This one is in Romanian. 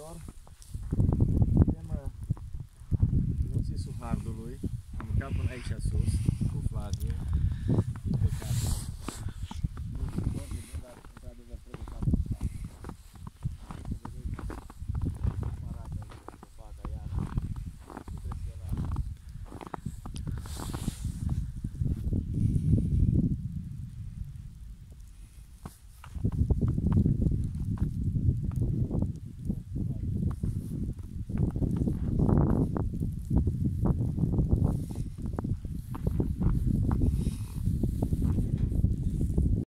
dragilor, suntem munții Suhardului, am urcat până aici sus cu Flaviu, impecabil.